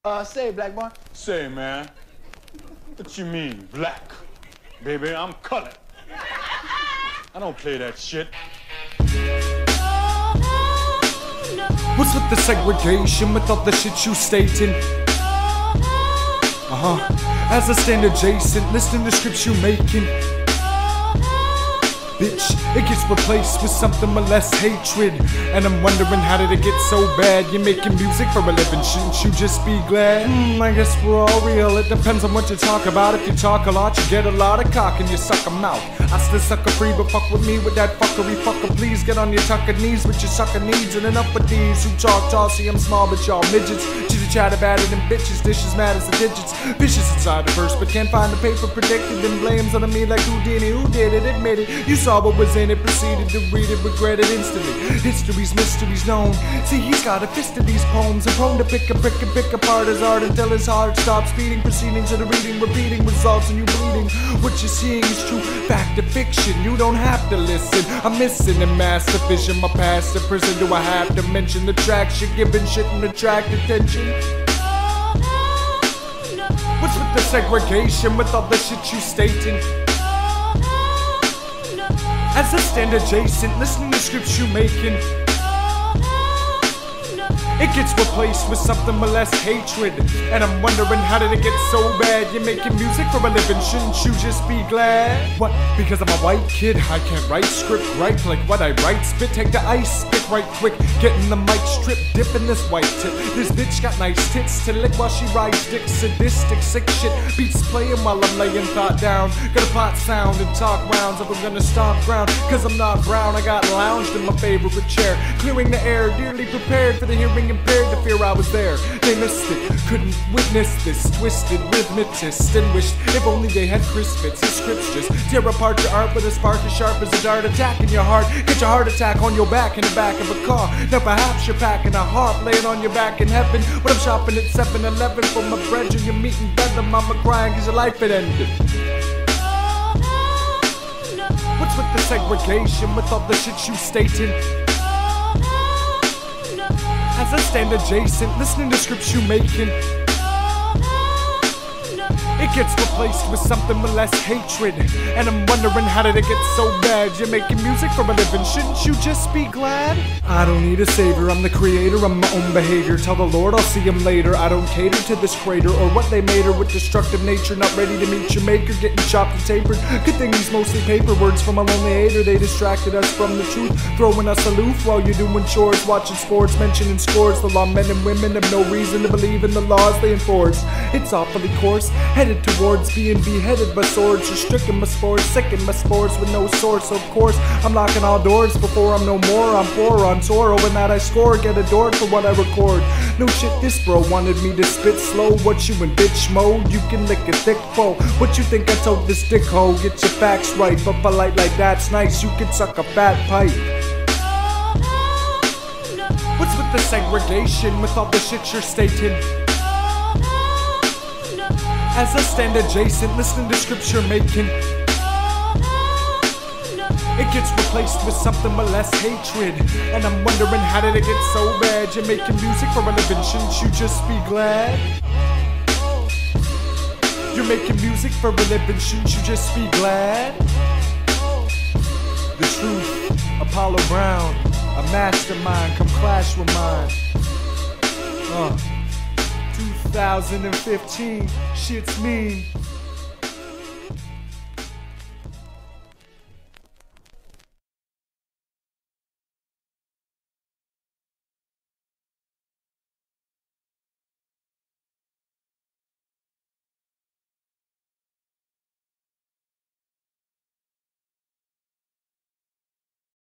Say, black boy. Say, man, what you mean, black? Baby, I'm colored. I don't play that shit. What's with the segregation, with all the shit you stating? As I stand adjacent, listening to scripts you making. Bitch, it gets replaced with something with less hatred. And I'm wondering, how did it get so bad? You're making music for a living, shouldn't you just be glad? I guess we're all real, it depends on what you talk about. If you talk a lot, you get a lot of cock and you suck 'em out. I still sucker free, but fuck with me with that fuckery. Fucker, please get on your tucker knees with your sucker needs. And enough with these who talk tall, see I'm small but y'all midgets. Chitty chatter better than bitches, dishes mad as the digits. Vicious inside the verse, but can't find the paper predicted. Then blames on me like Houdini, who did it, admit it. You saw what was in it, proceeded to read it, regret it instantly. History's mysteries known. See, he's got a fist of these poems and prone to pick a brick and pick apart his art until his heart stops beating. Proceedings of the reading, repeating results, and you bleeding. What you're seeing is true fact or fiction. You don't have to listen. I'm missing in master vision. My past to prison. Do I have to mention the tracks you're giving shit and attract attention? What's with the segregation, with all the shit you stating? As I stand adjacent, listening to scripts you making. It gets replaced with something with less hatred. And I'm wondering, how did it get so bad? You're making music for a living, shouldn't you just be glad? What? Because I'm a white kid, I can't write script right. Like what I write, spit, take the ice, spit right quick. Getting the mic strip, dipping this white tip. This bitch got nice tits to lick while she rides dick. Sadistic, sick shit, beats playing while I'm laying thought down. Got a pot sound and talk rounds if I'm gonna stomp ground. Cause I'm not brown, I got lounged in my favorite chair. Clearing the air, dearly prepared for the hearing impaired to fear I was there. They missed it, couldn't witness this twisted rhythmic distinguished. If only they had crisp fits, his scripts just tear apart your art with a spark as sharp as a dart. Attacking your heart, get your heart attack on your back in the back of a car. Now perhaps you're packing a harp, laying on your back in heaven. When I'm shopping at 7-Eleven for my bread, and you're meeting better. Mama crying cause your life had ended. What's with the segregation, with all the shit you stating? As I stand adjacent, listening to scripts you making. It gets replaced with something with less hatred. And I'm wondering, how did it get so bad? You're making music for a living, shouldn't you just be glad? I don't need a savior, I'm the creator of my own behavior. Tell the Lord I'll see him later. I don't cater to this crater or what they made her with destructive nature. Not ready to meet your maker, getting chopped and tapered. Good thing these mostly paper words from a lonely hater. They distracted us from the truth, throwing us aloof while you're doing chores, watching sports, mentioning scores. The law men and women have no reason to believe in the laws they enforce. It's awfully coarse, headed towards being beheaded by swords. Restricting my spores, sicking my spores with no source. Of course, I'm locking all doors before I'm no more. I'm poor on sorrow, and that I score, get adored for what I record. No shit, this bro wanted me to spit slow. What you in bitch mode? You can lick a thick foe. What you think I told this dick hoe? Get your facts right, but polite like that's nice. You can suck a fat pipe. What's with the segregation, with all the shit you're stating? As I stand adjacent, listening to scripts you're making. It gets replaced with something with less hatred. And I'm wondering, how did it get so bad? You're making music for a living, shouldn't you just be glad? You're making music for a living, shouldn't you just be glad? The truth, Apollo Brown, a mastermind, come clash with mine. 2015, shit's mean.